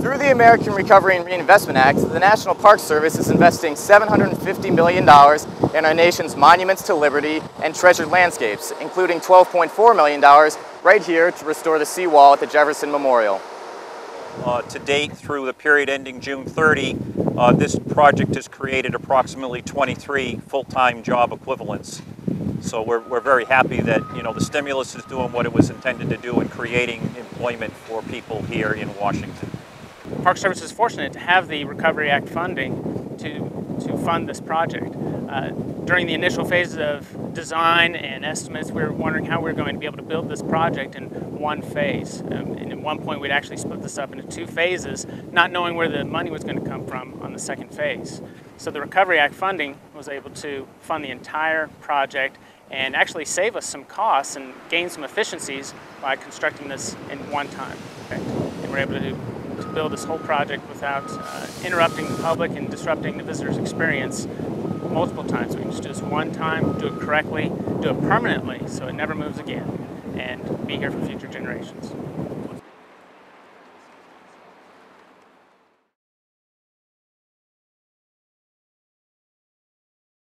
Through the American Recovery and Reinvestment Act, the National Park Service is investing $750 million in our nation's monuments to liberty and treasured landscapes, including $12.4 million right here to restore the seawall at the Jefferson Memorial. To date, through the period ending June 30, this project has created approximately 23 full-time job equivalents. So we're very happy that, the stimulus is doing what it was intended to do in creating employment for people here in Washington. Park Service is fortunate to have the Recovery Act funding to fund this project. During the initial phases of design and estimates, we were wondering how we were going to be able to build this project in one phase. And at one point, we'd actually split this up into two phases, not knowing where the money was going to come from on the second phase. So the Recovery Act funding was able to fund the entire project and actually save us some costs and gain some efficiencies by constructing this in one time. And we're able to build this whole project without interrupting the public and disrupting the visitor's experience multiple times. We can just do this one time, do it correctly, do it permanently so it never moves again, and be here for future generations.